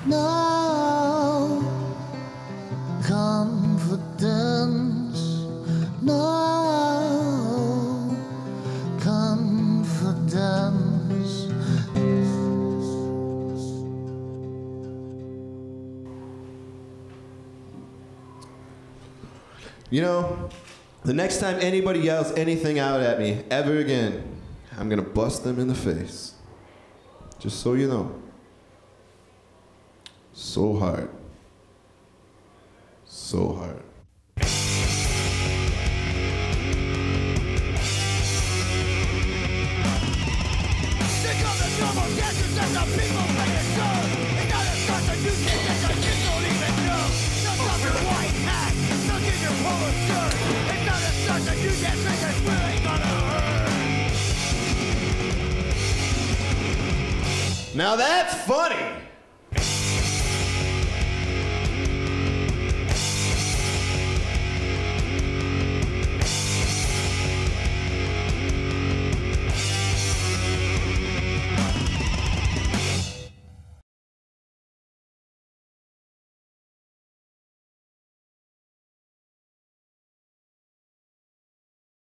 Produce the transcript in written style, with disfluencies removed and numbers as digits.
no confidence, no confidence. You know, the next time anybody yells anything out at me ever again, I'm gonna bust them in the face. Just so you know. So hard. So hard. Now that's funny!